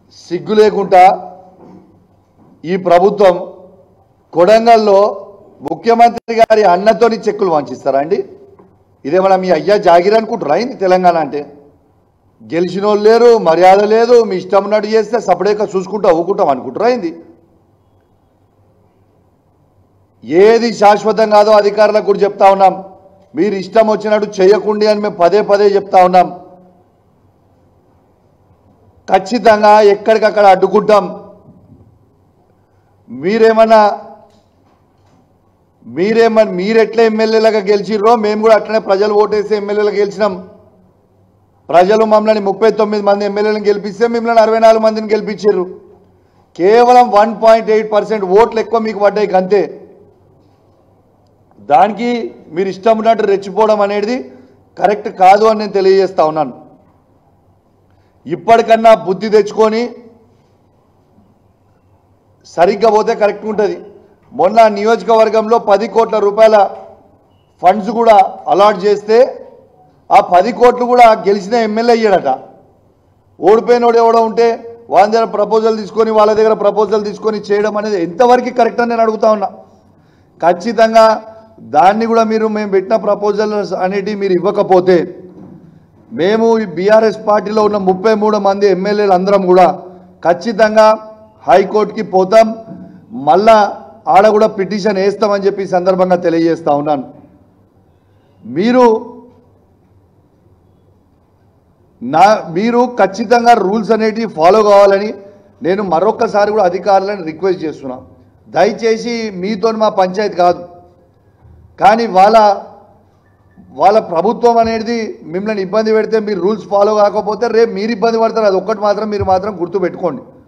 సిగ్గు లేకుండా ఈ ప్రభుత్వం కొడంగల్లో ముఖ్యమంత్రి గారి అన్నతోని చెక్కులు వంచిస్తారా అండి? ఇదేమన్నా మీ అయ్యా జాగిర్ అనుకుంటారా అయింది తెలంగాణ అంటే? గెలిచిన వాళ్ళు లేరు, మర్యాద లేదు, మీ ఇష్టం ఉన్నట్టు చేస్తే సపరేట్గా చూసుకుంటా ఊకుంటాం అనుకుంటారా అయింది? ఏది శాశ్వతం కాదో అధికారులకు కూడా చెప్తా ఉన్నాం. మీరు ఇష్టం వచ్చినట్టు చేయకుండి అని మేము పదే పదే చెప్తా ఉన్నాం. ఖచ్చితంగా ఎక్కడికక్కడ అడ్డుకుంటాం. మీరెట్లా ఎమ్మెల్యేలుగా గెలిచిర్రో మేము కూడా అట్లనే ప్రజలు ఓటేసి ఎమ్మెల్యేలుగా గెలిచినాం. ప్రజలు మమ్మల్ని 39 మంది ఎమ్మెల్యేలను గెలిపిస్తే మిమ్మల్ని 64 మందిని గెలిపించారు. కేవలం 1.8% ఓట్లు ఎక్కువ మీకు పడ్డాయి అంతే. దానికి మీరు ఇష్టం ఉన్నట్టు రెచ్చిపోవడం అనేది కరెక్ట్ కాదు అని నేను తెలియజేస్తా ఉన్నాను. ఇప్పటికన్నా బుద్ధి తెచ్చుకొని సరిగ్గా పోతే కరెక్ట్ ఉంటుంది. మొన్న నియోజకవర్గంలో 10 కోట్ల రూపాయల ఫండ్స్ కూడా అలాట్ చేస్తే ఆ 10 కోట్లు కూడా గెలిచిన ఎమ్మెల్యే అయ్యాడట. ఓడిపోయినోడు ఎవడో ఉంటే వాళ్ళ దగ్గర ప్రపోజల్ తీసుకొని వాళ్ళ దగ్గర ప్రపోజల్ తీసుకొని చేయడం అనేది ఎంతవరకు కరెక్ట్ అని నేను అడుగుతా ఉన్నా. ఖచ్చితంగా దాన్ని కూడా మేము పెట్టిన ప్రపోజల్ అనేటివి మీరు ఇవ్వకపోతే మేము ఈ బీఆర్ఎస్ పార్టీలో ఉన్న 33 మంది ఎమ్మెల్యేలు అందరం కూడా ఖచ్చితంగా హైకోర్టుకి పోతాం. మళ్ళా ఆడ కూడా పిటిషన్ వేస్తామని చెప్పి ఈ సందర్భంగా తెలియజేస్తా ఉన్నాను. మీరు ఖచ్చితంగా రూల్స్ అనేటివి ఫాలో కావాలని నేను మరొకసారి కూడా అధికారులను రిక్వెస్ట్ చేస్తున్నా. దయచేసి మీతో మా పంచాయతీ కాదు, కానీ వాళ్ళ ప్రభుత్వం అనేది మిమ్మల్ని ఇబ్బంది పెడితే మీరు రూల్స్ ఫాలో కాకపోతే రేపు మీరు ఇబ్బంది పడతారు. అది ఒక్కటి మాత్రం మీరు గుర్తుపెట్టుకోండి.